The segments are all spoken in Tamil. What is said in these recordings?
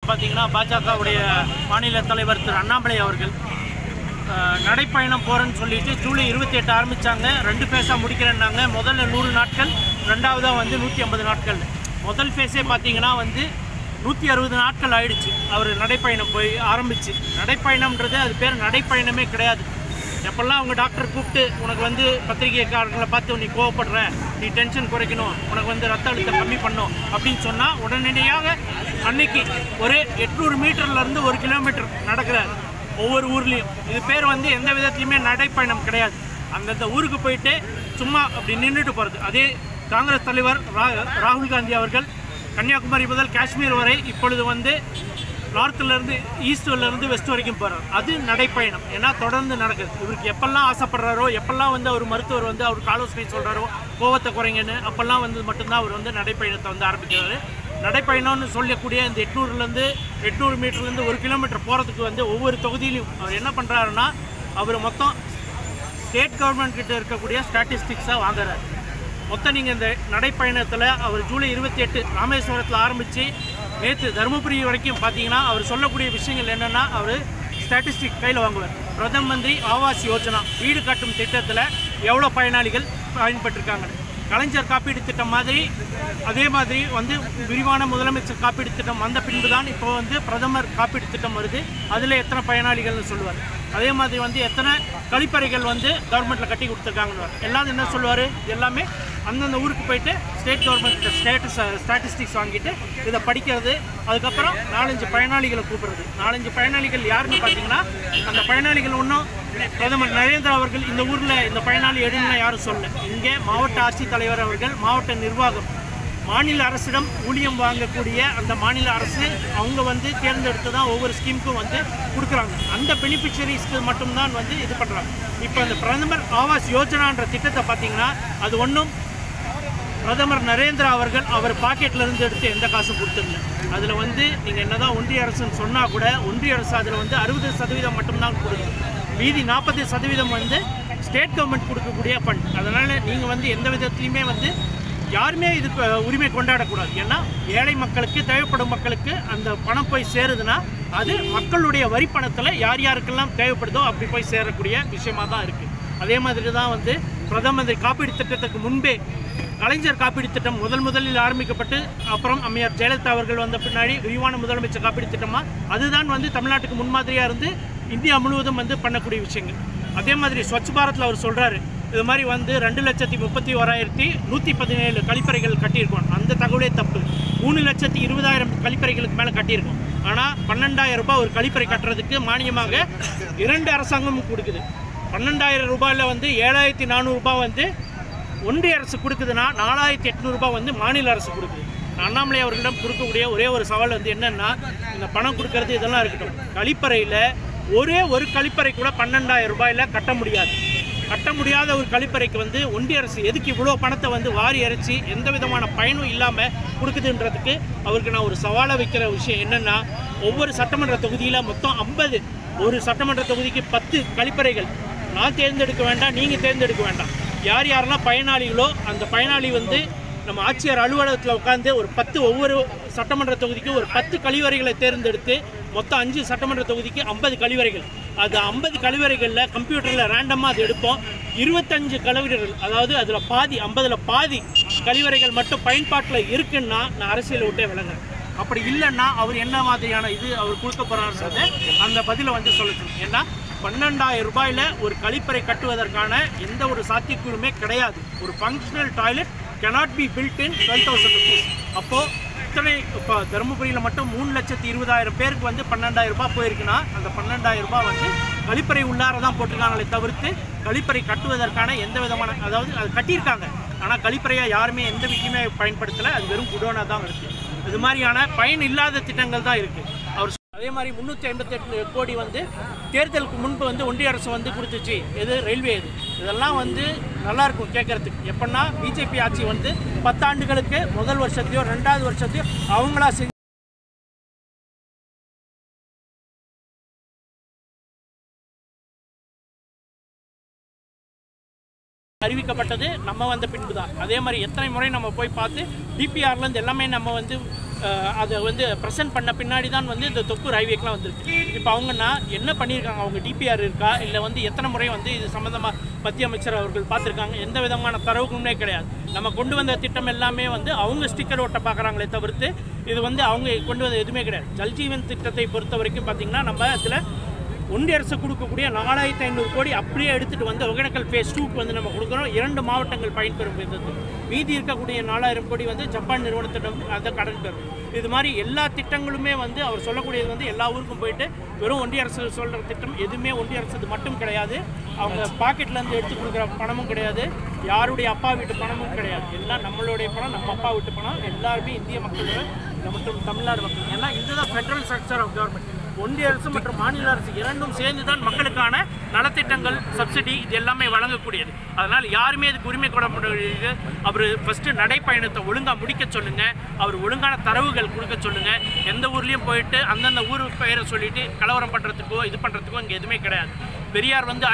பார்த்தீங்கன்னா பாஜகவுடைய மாநில தலைவர் திரு அண்ணாமலை அவர்கள் நடைப்பயணம் போகிறேன்னு சொல்லிட்டு ஜூலை 28 ஆரம்பித்தாங்க. 2 ஃபேஸாக முடிக்கிறேன்னாங்க. முதல்ல 100 நாட்கள், ரெண்டாவதாக வந்து 150 நாட்கள். முதல் ஃபேஸே பார்த்தீங்கன்னா வந்து 160 நாட்கள் ஆயிடுச்சு அவர் நடைப்பயணம் போய் ஆரம்பிச்சு. நடைப்பயணம்ன்றது அது பேர் நடைப்பயணமே கிடையாது. எப்பெல்லாம் அவங்க டாக்டர் கூப்பிட்டு உனக்கு வந்து பத்திரிகைக்காரர்களை பார்த்து நீ கோவப்படுற, நீ டென்ஷன் குறைக்கணும், உனக்கு வந்து ரத்த அழுத்தம் கம்மி பண்ணணும் அப்படின்னு சொன்னால் உடனடியாக அன்னைக்கு ஒரு 800 மீட்டர்லேருந்து 1 கிலோமீட்டர் நடக்கிறார் ஒவ்வொரு ஊர்லேயும். இது பேர் வந்து எந்த விதத்துலையுமே நடைப்பயணம் கிடையாது. அந்தந்த ஊருக்கு போயிட்டு சும்மா அப்படி நின்றுட்டு போகிறது. அதே காங்கிரஸ் தலைவர் ராகுல் காந்தி அவர்கள் கன்னியாகுமரி முதல் காஷ்மீர் வரை இப்பொழுது வந்து நார்த்துலேருந்து ஈஸ்ட்லேருந்து வெஸ்ட் வரைக்கும் போகிறார். அது நடைப்பயணம். ஏன்னா தொடர்ந்து நடக்குது. இவருக்கு எப்பெல்லாம் ஆசைப்படுறாரோ, எப்பெல்லாம் வந்து அவர் மருத்துவர் வந்து அவருக்கு ஆலோசனை சொல்கிறாரோ கோவத்தை குறைங்கன்னு, அப்போல்லாம் வந்து மட்டும்தான் அவர் வந்து நடைப்பயணத்தை வந்து ஆரம்பிக்கிறாரு. நடைப்பயணம்னு சொல்லக்கூடிய இந்த 800 மீட்டர்லேருந்து 1 கிலோமீட்டர் போகிறதுக்கு வந்து ஒவ்வொரு தொகுதியிலையும் அவர் என்ன பண்ணுறாருன்னா, அவர் மொத்தம் ஸ்டேட் கவர்மெண்ட் கிட்ட இருக்கக்கூடிய ஸ்டாட்டிஸ்டிக்ஸாக வாங்குறாரு. மொத்தம் நீங்கள் இந்த நடைப்பயணத்தில் அவர் ஜூலை 28 ராமேஸ்வரத்தில் ஆரம்பித்து நேற்று தருமபுரி வரைக்கும் பார்த்தீங்கன்னா அவர் சொல்லக்கூடிய விஷயங்கள் என்னென்னா, அவர் ஸ்டாட்டிஸ்டிக் கையில் வாங்குவார். பிரதம மந்திரி ஆவாஸ் யோஜனா வீடு கட்டும் திட்டத்தில் எவ்வளோ பயனாளிகள் பயன்பட்டிருக்காங்க, கலைஞர் காப்பீடு திட்டம் மாதிரி அதே மாதிரி வந்து விரிவான முதலமைச்சர் காப்பீடு திட்டம் வந்த பின்பு தான் இப்போ வந்து பிரதமர் காப்பீடு திட்டம் வருது. அதில் எத்தனை பயனாளிகள்னு சொல்லுவார். அதே மாதிரி வந்து எத்தனை கழிப்பறைகள் வந்து கவர்மெண்ட்டில் கட்டி கொடுத்துருக்காங்கன்னு எல்லாரும் என்ன சொல்லுவார், எல்லாமே அந்தந்த ஊருக்கு போயிட்டு ஸ்டேட் கவர்மெண்ட் ஸ்டாட்டிஸ்டிக்ஸ் வாங்கிட்டு இதை படிக்கிறது. அதுக்கப்புறம் 4-5 பயனாளிகளை கூப்பிடுறது. 4-5 பயனாளிகள் யாருன்னு பார்த்தீங்கன்னா, அந்த பயனாளிகள் ஒன்றும் பிரதமர் நரேந்திர அவர்கள் இந்த ஊரில் இந்த பயனாளி எடுன்னா யாரும் சொல்ல. இங்கே மாவட்ட ஆட்சித்தலைவர் அவர்கள், மாவட்ட நிர்வாகம், மாநில அரசிடம் ஊழியம் வாங்கக்கூடிய அந்த மாநில அரசு அவங்க வந்து தேர்ந்தெடுத்து தான் ஒவ்வொரு ஸ்கீமுக்கும் வந்து கொடுக்குறாங்க. அந்த பெனிஃபிஷரிஸ்க்கு மட்டும்தான் வந்து இது பண்ணுறாங்க. இப்போ அந்த பிரதமர் ஆவாஸ் யோஜனான்ற திட்டத்தை பார்த்தீங்கன்னா, அது ஒன்றும் பிரதமர் நரேந்திரா அவர்கள் அவர் பாக்கெட்லேருந்து எடுத்து எந்த காசும் கொடுத்துருல. அதில் வந்து நீங்கள் என்ன தான் ஒன்றிய அரசுன்னு சொன்னால் கூட ஒன்றிய அரசு அதில் வந்து 60% மட்டும்தான் கொடுக்குது. மீதி 40% வந்து ஸ்டேட் கவர்மெண்ட் கொடுக்கக்கூடிய ஃபண்ட். அதனால் நீங்கள் வந்து எந்த விதத்துலையுமே வந்து யாருமே இதுக்கு உரிமை கொண்டாடக்கூடாது. ஏன்னா ஏழை மக்களுக்கு, தேவைப்படும் மக்களுக்கு அந்த பணம் போய் சேருதுன்னா அது மக்களுடைய வரி பணத்தில் யார் யாருக்கெல்லாம் தேவைப்படுதோ அப்படி போய் சேரக்கூடிய விஷயமாக தான் இருக்குது. அதே மாதிரி தான் வந்து பிரதம மந்திரி காப்பீடு திட்டத்துக்கு முன்பே கலைஞர் காப்பீடு திட்டம் முதலில் ஆரம்பிக்கப்பட்டு அப்புறம் அம்மையார் ஜெயலலிதா அவர்கள் வந்த பின்னாடி விரிவான முதலமைச்சர் காப்பீடு திட்டமாக அதுதான் வந்து தமிழ்நாட்டுக்கு முன்மாதிரியாக இருந்து இந்தியா முழுவதும் வந்து பண்ணக்கூடிய விஷயங்கள். அதே மாதிரி ஸ்வச் பாரத்தில் அவர் சொல்கிறாரு, இது மாதிரி வந்து 2,31,117 கழிப்பறைகள் கட்டியிருக்கோம். அந்த தகவலே தப்பு. 3,20,000 கழிப்பறைகளுக்கு மேலே கட்டியிருக்கோம். ஆனால் 12,000 ரூபாய் ஒரு கழிப்பறை கட்டுறதுக்கு மானியமாக 2 அரசாங்கமும் கொடுக்குது. 12,000 ரூபாயில் வந்து 7,400 ரூபாய் வந்து ஒன்றிய அரசு கொடுக்குதுன்னா 4,800 ரூபாய் வந்து மாநில அரசு கொடுக்குது. அண்ணாமலை அவர்களிடம் கொடுக்கக்கூடிய ஒரே ஒரு சவால் வந்து என்னென்னா, இந்த பணம் கொடுக்கறது இதெல்லாம் இருக்கட்டும், கழிப்பறையில் ஒரே ஒரு கழிப்பறை கூட 12,000 ரூபாயில் கட்ட முடியாது. கட்ட முடியாத ஒரு கழிப்பறைக்கு வந்து ஒன்றிய அரசு எதுக்கு இவ்வளோ பணத்தை வந்து வாரி அரைச்சி எந்த விதமான பயனும் இல்லாமல் கொடுக்குதுன்றதுக்கு அவருக்கு நான் ஒரு சவாலை வைக்கிற விஷயம் என்னென்னா, ஒவ்வொரு சட்டமன்ற தொகுதியில் மொத்தம் 50, ஒரு சட்டமன்ற தொகுதிக்கு 10 கழிப்பறைகள் நான் தேர்ந்தெடுக்க வேண்டாம், நீங்கள் தேர்ந்தெடுக்க வேண்டாம். யார் யாரெல்லாம் பயனாளிகளோ அந்த பயனாளி வந்து நம்ம ஆட்சியர் அலுவலகத்தில் உட்காந்து ஒரு 10 ஒவ்வொரு சட்டமன்ற தொகுதிக்கு ஒரு 10 கழிவறைகளை தேர்ந்தெடுத்து மொத்தம் 5 சட்டமன்ற தொகுதிக்கு 50 கழிவறைகள். அது 50 கழிவறைகளில் கம்ப்யூட்டரில் ரேண்டமாக அது எடுப்போம். 25 கழிவறைகள், அதாவது அதில் பாதி 50ல் பாதி கழிவறைகள் மட்டும் பயன்பாட்டில் இருக்குன்னா நான் அரசியலை விட்டே விலகிறேன். அப்படி இல்லைன்னா அவர் என்ன மாதிரியான இது அவர் கொடுக்க போகிறாருன்றதை அந்த பதிலை வந்து சொல்லணும். ஏன்னா 12,000 ரூபாயில் ஒரு கழிப்பறை கட்டுவதற்கான எந்த ஒரு சாத்தியக்கூறுமே கிடையாது. ஒரு functional toilet cannot be built in 12,000 rupees. அப்போது இத்தனை இப்போ தருமபுரியில் மட்டும் 3,20,000 பேருக்கு வந்து 12,000 ரூபாய் போயிருக்குன்னா அந்த 12,000 ரூபாய் வந்து கழிப்பறை உள்ளார தான் போட்டிருக்காங்களே தவிர்த்து கழிப்பறை கட்டுவதற்கான எந்த விதமான, அதாவது அது கட்டியிருக்காங்க ஆனால் கழிப்பறையாக யாருமே எந்த விஷயமே பயன்படுத்தலை. அது வெறும் குடோனாக தான் இருக்குது. இது மாதிரியான பயன் இல்லாத திட்டங்கள் தான் இருக்குது. அவர் அதே மாதிரி 358 கோடி வந்து தேர்தலுக்கு முன்பு வந்து ஒன்றிய அரசு வந்து கொடுத்துச்சு. எது ரயில்வே, இதெல்லாம் வந்து நல்லாயிருக்கும் கேட்குறதுக்கு. எப்படின்னா பிஜேபி ஆட்சி வந்து 10 ஆண்டுகளுக்கு முதல் வருஷத்தையோ 2வது வருஷத்தையோ அவங்களா செஞ்சு அறிவிக்கப்பட்டது நம்ம வந்த பின்பு தான். அதே மாதிரி எத்தனை முறை நம்ம போய் பார்த்து டிபிஆர்லேருந்து எல்லாமே நம்ம வந்து அதை வந்து ப்ரெசென்ட் பண்ண பின்னாடி தான் வந்து இந்த தொப்பூர் ஹைவேக்கெலாம் வந்துருக்கு. இப்போ அவங்கன்னா என்ன பண்ணியிருக்காங்க, அவங்க டிபிஆர் இருக்கா இல்லை வந்து எத்தனை முறை வந்து இது சம்மந்தமாக மத்திய அமைச்சர் அவர்கள் பார்த்துருக்காங்க, எந்த விதமான தரவுகளுமே கிடையாது. நம்ம கொண்டு வந்த திட்டம் எல்லாமே வந்து அவங்க ஸ்டிக்கர் ஓட்ட பார்க்குறாங்களே தவிர்த்து இது வந்து அவங்க கொண்டு வந்த எதுவுமே கிடையாது. ஜல்ஜீவன் திட்டத்தை பொறுத்த வரைக்கும் பார்த்திங்கன்னா நம்ம அதில் ஒன்றிய அரசு கொடுக்கக்கூடிய 4500 கோடி அப்படியே எடுத்துகிட்டு வந்து ஒகேனக்கல் ஃபேஸ் 2க்கு வந்து நம்ம கொடுக்குறோம். 2 மாவட்டங்கள் பயன்பெறும் விதத்து. மீதி இருக்கக்கூடிய 4000 கோடி வந்து ஜப்பான் நிறுவனத்திடம் அதை கடன் பெறும். இது மாதிரி எல்லா திட்டங்களுமே வந்து அவர் சொல்லக்கூடியது வந்து எல்லா ஊருக்கும் போயிட்டு வெறும் ஒன்றிய அரசு சொல்கிற திட்டம் எதுவுமே ஒன்றிய அரசு மட்டும் கிடையாது. அவங்க பாக்கெட்லேருந்து எடுத்து கொடுக்குற பணமும் கிடையாது, யாருடைய அப்பா வீட்டு பணமும் கிடையாது. எல்லாம் நம்மளுடைய பணம், நம்ம அப்பா வீட்டு பணம். எல்லாருமே இந்திய மக்களோட மற்றும் தமிழ்நாடு மக்கள். ஏன்னா இதுதான் ஃபெடரல் ஸ்ட்ரக்சர் ஆஃப் கவர்மெண்ட். ஒன்றிய அரசு மற்றும் மாநில அரசு இரண்டும் சேர்ந்து தான் மக்களுக்கான நலத்திட்டங்கள், சப்சிடி இது எல்லாமே வழங்கக்கூடியது. அதனால் யாருமே இதுக்கு உரிமை கொள்ள முடியாது. அவர் ஃபஸ்ட்டு நடைப்பயணத்தை ஒழுங்காக முடிக்க சொல்லுங்கள், அவர் ஒழுங்கான தரவுகள் கொடுக்க சொல்லுங்கள். எந்த ஊர்லேயும் போயிட்டு அந்தந்த ஊர் பெயரை சொல்லிவிட்டு கலவரம் பண்ணுறதுக்கோ இது பண்ணுறதுக்கோ இங்கே எதுவுமே கிடையாது. பெரியார் வந்து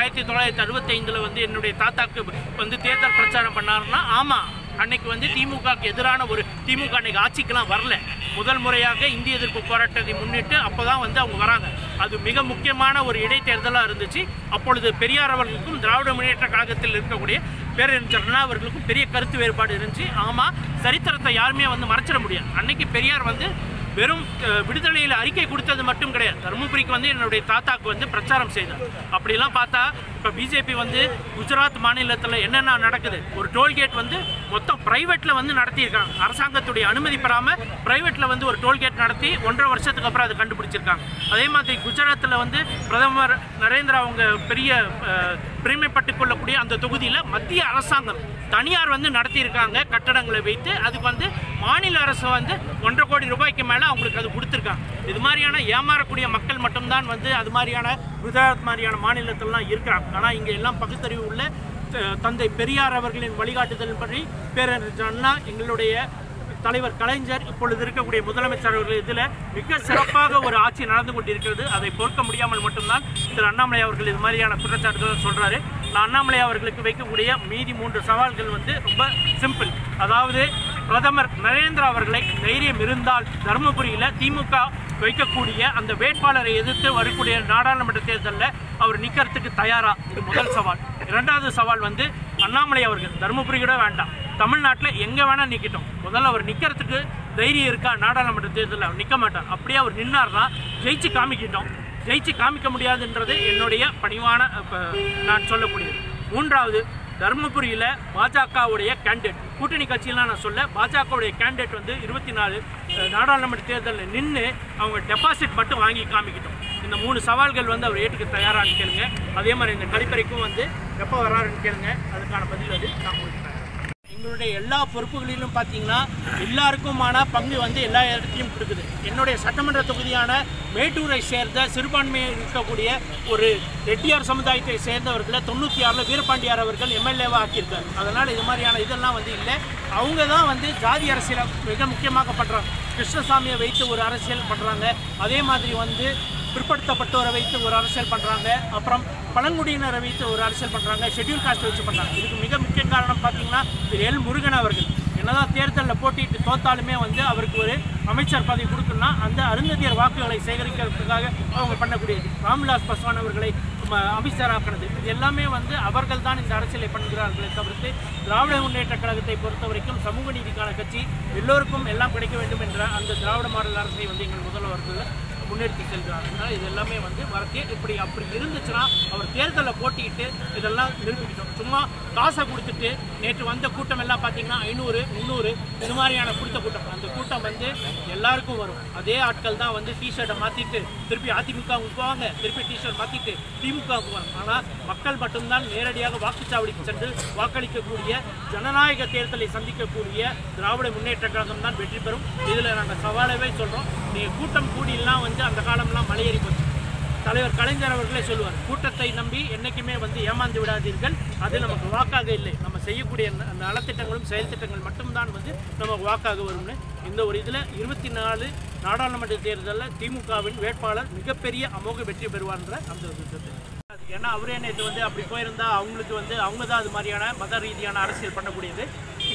1965 வந்து என்னுடைய தாத்தாக்கு வந்து தேர்தல் பிரச்சாரம் பண்ணாருன்னா ஆமாம், அன்னைக்கு வந்து திமுகவுக்கு எதிரான ஒரு திமுக அன்னைக்கு ஆட்சிக்கெல்லாம் வரல. முதல் முறையாக இந்திய எதிர்ப்பு போராட்டத்தை முன்னிட்டு அப்போ தான் வந்து அவங்க வராங்க. அது மிக முக்கியமான ஒரு இடைத்தேர்தலாக இருந்துச்சு. அப்பொழுது பெரியார் அவர்களுக்கும் திராவிட முன்னேற்ற கழகத்தில் இருக்கக்கூடிய பேரறிஞர் அண்ணா அவர்களுக்கும் பெரிய கருத்து வேறுபாடு இருந்துச்சு. ஆமாம், சரித்திரத்தை யாருமே வந்து மறைச்சிட முடியாது. அன்னைக்கு பெரியார் வந்து வெறும் விடுதலையில் அறிக்கை கொடுத்தது மட்டும் கிடையாது, தருமபுரிக்கு வந்து என்னுடைய தாத்தாக்கு வந்து பிரச்சாரம் செய்தார். அப்படிலாம் பார்த்தா இப்போ பிஜேபி வந்து குஜராத் மாநிலத்தில் என்னென்ன நடக்குது, ஒரு டோல்கேட் வந்து மொத்தம் ப்ரைவேட்டில் வந்து நடத்தியிருக்காங்க. அரசாங்கத்துடைய அனுமதி பெறாமல் ப்ரைவேட்டில் வந்து ஒரு டோல்கேட் நடத்தி 1.5 வருஷத்துக்கு அப்புறம் அதை கண்டுபிடிச்சிருக்காங்க. அதே மாதிரி குஜராத்தில் வந்து பிரதமர் நரேந்திரா அவங்க பெரிய பெருமைப்பட்டுக் கொள்ளக்கூடிய அந்த தொகுதியில் மத்திய அரசாங்கம் தனியார் வந்து நடத்தியிருக்காங்க கட்டடங்களை வைத்து. அதுக்கு வந்து மாநில அரசு வந்து 1.5 கோடி ரூபாய்க்கு மேலே அவங்களுக்கு அது கொடுத்துருக்காங்க. இது மாதிரியான ஏமாறக்கூடிய மக்கள் மட்டும்தான் வந்து அது மாதிரியான குஜராத் மாதிரியான மாநிலத்திலலாம் இருக்கிறாங்க. ஆனால் இங்கே எல்லாம் பகுத்தறிவு உள்ள தந்தை பெரியார் அவர்களின் வழிகாட்டுதல் படி பேரறிஞர் அண்ணா, எங்களுடைய தலைவர் கலைஞர், இப்பொழுது இருக்கக்கூடிய முதலமைச்சர் அவர்கள் இதில் மிக சிறப்பாக ஒரு ஆட்சி நடந்து கொண்டிருக்கிறது. அதை பொறுக்க முடியாமல் மட்டும்தான் திரு அண்ணாமலை அவர்கள் இது மாதிரியான குற்றச்சாட்டுகள் சொல்கிறாரு. நான் அண்ணாமலை அவர்களுக்கு வைக்கக்கூடிய மீதி 3 சவால்கள் வந்து ரொம்ப சிம்பிள். அதாவது பிரதமர் நரேந்திரா அவர்களை தைரியம் இருந்தால் தருமபுரியில் திமுக வைக்கக்கூடிய அந்த வேட்பாளரை எதிர்த்து வரக்கூடிய நாடாளுமன்ற தேர்தலில் அவர் நிற்கிறதுக்கு தயாரா? இது முதல் சவால். 2வது சவால் வந்து அண்ணாமலை அவர்கள் தருமபுரி கூட வேண்டாம், தமிழ்நாட்டில் எங்கே வேணால் நிற்கட்டும். முதல்ல அவர் நிற்கிறதுக்கு தைரியம் இருக்கா? நாடாளுமன்ற தேர்தலில் அவர் நிற்க மாட்டார். அப்படியே அவர் நின்னார்னா ஜெயிச்சு காமிக்கிட்டோம். ஜெயிச்சு காமிக்க முடியாதுன்றது என்னுடைய பணிவான நான் சொல்லக்கூடியது. 3வது, தருமபுரியில் பாஜகவுடைய கேண்டிடேட், கூட்டணி கட்சியெல்லாம் நான் சொல்ல, பாஜகவுடைய கேண்டிடேட் வந்து 24 நாடாளுமன்ற தேர்தலில் நின்று அவங்க டெபாசிட் மட்டும் வாங்கி காமிக்கிட்டோம். இந்த 3 சவால்கள் வந்து அவர் ஏற்றுக்க தயாரான்னு கேளுங்க. அதே மாதிரி இந்த கழிப்பறைக்கும் வந்து எப்போ வராருன்னு கேளுங்க. அதுக்கான பதில் வந்து நான் கொடுக்குறேன். எங்களுடைய எல்லா பொறுப்புகளிலும் பார்த்தீங்கன்னா எல்லாருக்குமான பங்கு வந்து எல்லா இடத்தையும் கொடுக்குது. என்னுடைய சட்டமன்ற தொகுதியான மேட்டூரை சேர்ந்த சிறுபான்மையை இருக்கக்கூடிய ஒரு ரெட்டியார் சமுதாயத்தை சேர்ந்தவர்களை 96 வீரபாண்டியார் அவர்கள் எம்எல்ஏவாக ஆக்கியிருக்காரு. அதனால் இது மாதிரியான இதெல்லாம் வந்து இல்லை. அவங்க தான் வந்து ஜாதி அரசியலை மிக முக்கியமாக பண்ணுறாங்க. கிருஷ்ணசாமியை வைத்து ஒரு அரசியல் பண்ணுறாங்க. அதே மாதிரி வந்து பிற்படுத்தப்பட்டோரை வைத்து ஒரு அரசியல் பண்ணுறாங்க. அப்புறம் பழங்குடியினரை வைத்து ஒரு அரசியல் பண்ணுறாங்க. ஷெட்யூல் காஸ்ட் வச்சு பண்ணுறாங்க. இதுக்கு மிக முக்கிய காரணம் பார்த்தீங்கன்னா திரு எல் முருகன் அவர்கள் என்னதான் தேர்தலில் போட்டிட்டு தோத்தாலுமே வந்து அவருக்கு ஒரு அமைச்சர் பதவி கொடுக்கணும்னா அந்த அருந்ததியர் வாக்குகளை சேகரிக்கிறதுக்காக அவங்க பண்ணக்கூடியது. ராம்விலாஸ் பாஸ்வான் அவர்களை அமைச்சராக்கினது, இது எல்லாமே வந்து அவர்கள் தான் இந்த அரசியலை பண்ணுகிறார்களே தவிர்த்து திராவிட முன்னேற்ற கழகத்தை பொறுத்த வரைக்கும் சமூக நீதிக்கான கட்சி, எல்லோருக்கும் எல்லாம் கிடைக்க வேண்டும் என்ற அந்த திராவிட மாடல் அரசை வந்து எங்கள் முதல்வர்கள் முன்னெடுத்து செல்கிறார். அதனால் இது எல்லாமே வந்து அப்படி இருந்துச்சுன்னா அவர் தேர்தலில் போட்டிக்கிட்டு இதெல்லாம் நிரூபிக்கிட்டோம். சும்மா காசை கொடுத்துட்டு நேற்று வந்த கூட்டம் எல்லாம் பார்த்தீங்கன்னா 500, 300 இது மாதிரியான கொடுத்த கூட்டம். அந்த கூட்டம் வந்து எல்லாருக்கும் வரும். அதே ஆட்கள் தான் வந்து டிஷர்ட்டை மாற்றிட்டு திருப்பி அதிமுகவுக்கு போவாங்க, திருப்பி டிஷர்ட் மாற்றிட்டு திமுகவுக்கு போவாங்க. ஆனால் மக்கள் மட்டும்தான் நேரடியாக வாக்குச்சாவடிக்கு சென்று வாக்களிக்கக்கூடிய ஜனநாயக தேர்தலை சந்திக்கக்கூடிய திராவிட முன்னேற்ற கழகம் தான் வெற்றி பெறும். இதில் நாங்கள் சவாலாகவே சொல்கிறோம். நீங்கள் கூட்டம் கூடியெல்லாம் வந்து அந்த காலம்லாம் மலையேறி போச்சு. தலைவர் கலைஞர் அவர்களே சொல்லுவார், கூட்டத்தை நம்பி என்றைக்குமே வந்து ஏமாந்து விடாதீர்கள், அது நமக்கு வாக்காக இல்லை, நம்ம செய்யக்கூடிய நலத்திட்டங்களும் செயல் திட்டங்கள் மட்டும்தான் வந்து நமக்கு வாக்காக வரும்னு. இந்த ஒரு இதில் 24 நாடாளுமன்ற தேர்தலில் திமுகவின் வேட்பாளர் மிகப்பெரிய அமோக வெற்றி பெறுவார்ன்ற அந்த திட்டத்தை. ஏன்னா அவரே நேற்று வந்து அப்படி போயிருந்தால் அவங்களுக்கு வந்து அவங்க தான் அது மாதிரியான மத ரீதியான அரசியல் பண்ணக்கூடியது.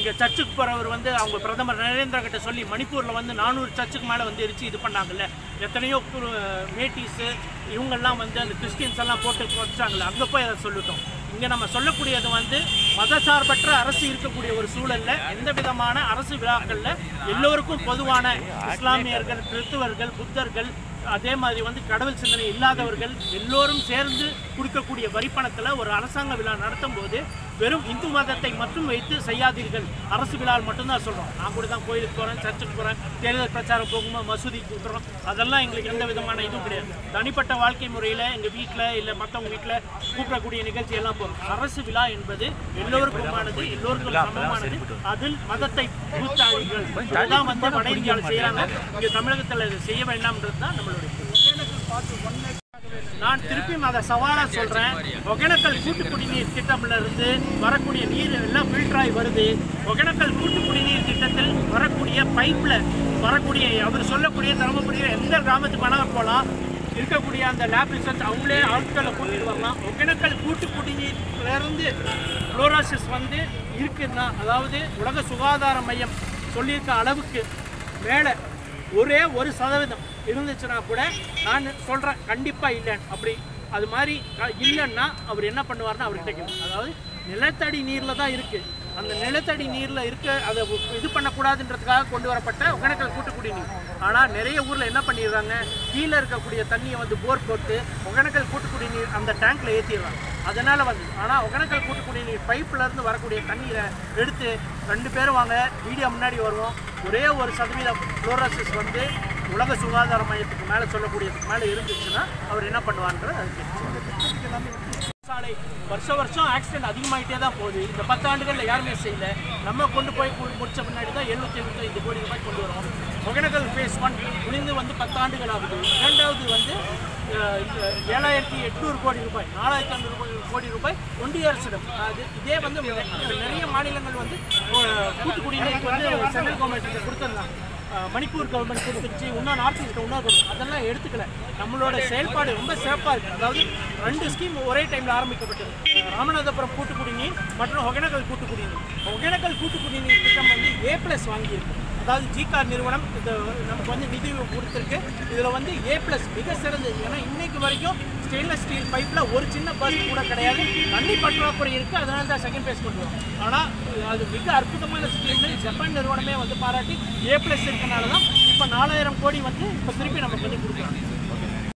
இங்கே சர்ச்சுக்கு போகிறவர் வந்து அவங்க பிரதமர் நரேந்திர கிட்ட சொல்லி மணிப்பூரில் வந்து 400 சர்ச்சுக்கு மேலே வந்து எரிச்சு இது பண்ணாங்கல்ல, எத்தனையோ மேட்டிஸு இவங்கெல்லாம் வந்து அந்த கிறிஸ்டியன்ஸ் எல்லாம் போட்டு வச்சாங்கல்ல, அங்கே போய் அதை சொல்லிட்டோம். இங்கே நம்ம சொல்லக்கூடியது வந்து மதசார்பற்ற அரசு இருக்கக்கூடிய ஒரு சூழலில் எந்த விதமான அரசு விழாக்களில் எல்லோருக்கும் பொதுவான இஸ்லாமியர்கள், கிறிஸ்துவர்கள், புத்தர்கள், அதே மாதிரி வந்து கடவுள் சிந்தனை இல்லாதவர்கள் எல்லோரும் சேர்ந்து கொடுக்கக்கூடிய வரிப்பணத்தில் ஒரு அரசாங்க விழா நடத்தும் போது வெறும் இந்து மதத்தை மட்டும் வைத்து செய்யாதீர்கள், அரசு விழாவில் மட்டும்தான் சொல்கிறோம். நான் கூட தான் கோயிலுக்கு போகிறேன், சர்ச்சுக்கு போகிறேன், தேர்தல் பிரச்சாரம் போகும்போது மசூதிக்கு கொடுக்குறோம், அதெல்லாம் எங்களுக்கு எந்த விதமான இதுவும் கிடையாது. தனிப்பட்ட வாழ்க்கை முறையில் எங்கள் வீட்டில் இல்லை மற்றவங்க வீட்டில் கூப்பிடக்கூடிய நிகழ்ச்சி எல்லாம் போகிறோம். அரசு விழா என்பது எல்லோருக்குமானது, எல்லோருக்கும் சமமானது. அதில் மதத்தை புகுத்தாதீர்கள். அதெல்லாம் வந்து வட இந்தியாவில் செய்கிறாங்க, இங்கே தமிழகத்தில் இதை செய்ய வேண்டாம்ன்றது தான் நம்மளுடைய. நான் திருப்பியும் அதை சவாலாக சொல்கிறேன். ஒகேனக்கல் கூட்டு குடிநீர் திட்டம்ல இருந்து வரக்கூடிய நீர் எல்லாம் ஃபில்டராகி வருது. ஒகேனக்கல் கூட்டு குடிநீர் திட்டத்தில் வரக்கூடிய பைப்பில் வரக்கூடிய அவர் சொல்லக்கூடிய தருமபுரியில் எந்த கிராமத்துக்கு வேணாலும் போகலாம், இருக்கக்கூடிய அந்த லேப் ரிசர்ச் அவங்களே ஆட்களை கூட்டிட்டு வரலாம். ஒகேனக்கல் கூட்டு குடிநீர்லேருந்து ஃப்ளோரோசிஸ் வந்து இருக்குன்னா, அதாவது உலக சுகாதார மையம் சொல்லியிருக்க அளவுக்கு மேலே ஒரே 1% இருந்துச்சுன்னா கூட நான் சொல்கிறேன் கண்டிப்பாக இல்லைன்னு. அப்படி அது மாதிரி இல்லைன்னா அவர் என்ன பண்ணுவார்னா அவர்கிட்ட கேட்கணும். அதாவது நிலத்தடி நீரில் தான் இருக்குது, அந்த நிலத்தடி நீரில் இருக்க அதை இது பண்ணக்கூடாதுன்றதுக்காக கொண்டு வரப்பட்ட ஒகேனக்கல் கூட்டு குடிநீர். ஆனால் நிறைய ஊரில் என்ன பண்ணிடுறாங்க, கீழே இருக்கக்கூடிய தண்ணியை வந்து போர் போட்டு ஒகேனக்கல் கூட்டு குடிநீர் அந்த டேங்க்கில் ஏற்றிடுறாங்க. அதனால் வந்து ஆனால் ஒகேனக்கல் கூட்டு குடிநீர் பைப்லேருந்து வரக்கூடிய தண்ணீரை எடுத்து 2 பேரும் வாங்க வீடியோ முன்னாடி வருவோம், ஒரே 1% ஃப்ளோரோசிஸ் வந்து உலக சுகாதார மையத்துக்கு மேலே சொல்லக்கூடியதுக்கு மேலே இருந்துச்சுன்னா அவர் என்ன பண்ணுவார்ன்றது அது சாலை வருஷம் ஆக்சிடென்ட் அதிகமாகிட்டே தான் போகுது. இந்த 10 ஆண்டுகளில் யாருமே செய்யல. நம்ம கொண்டு போய் முடிச்ச பின்னாடி தான் 775 கோடி ரூபாய் கொண்டு வரோம். ஒகேனக்கல் ஃபேஸ் 1 முடிந்து வந்து 10 ஆண்டுகள் ஆகுது. இரண்டாவது வந்து 7,800 கோடி ரூபாய், 4,500 கோடி ரூபாய் ஒன்றிய அரசிடம். அது இதே வந்து நிறைய மாநிலங்கள் வந்து கூட்டு குடிநீருக்கு வந்து சென்ட்ரல் கவர்மெண்ட் கொடுத்துருந்தாங்க, மணிப்பூர் கவர்மெண்ட் கொடுத்துருச்சு, இன்னும் நார்த் ஈஸ்ட் இன்னும் கொடுக்கும். அதெல்லாம் எடுத்துக்கல. நம்மளோட செயல்பாடு ரொம்ப சிறப்பாக இருக்குது. அதாவது 2 ஸ்கீம் ஒரே டைமில் ஆரம்பிக்கப்பட்டது, ராமநாதபுரம் கூட்டு குடிநீர் மற்றும் ஒகேனக்கல் கூட்டு குடிநீர். ஒகேனக்கல் கூட்டு குடிநீர் திட்டம் வந்து A+ வாங்கியிருக்கு. அதாவது ஜிகார் நிறுவனம் இது நமக்கு வந்து நிதி கொடுத்துருக்கு. இதில் வந்து A+ மிக சிறந்தது. ஏன்னா இன்னைக்கு வரைக்கும் ஸ்டெயின்லெஸ் ஸ்டீல் பைப்பில் ஒரு சின்ன பஸ் கூட கிடையாது. தண்ணி பற்றாக்குறை இருக்குது, அதனால தான் செகண்ட் ஃபேஸ் கொண்டு வரும். ஆனால் அது மிக அற்புதமான ஸ்கீம்னு ஜப்பான் நிறுவனமே வந்து பாராட்டி A+ இருக்கனால தான் இப்போ 4,000 கோடி வந்து இப்போ திருப்பி நமக்கு வந்து கொடுக்குறாங்க.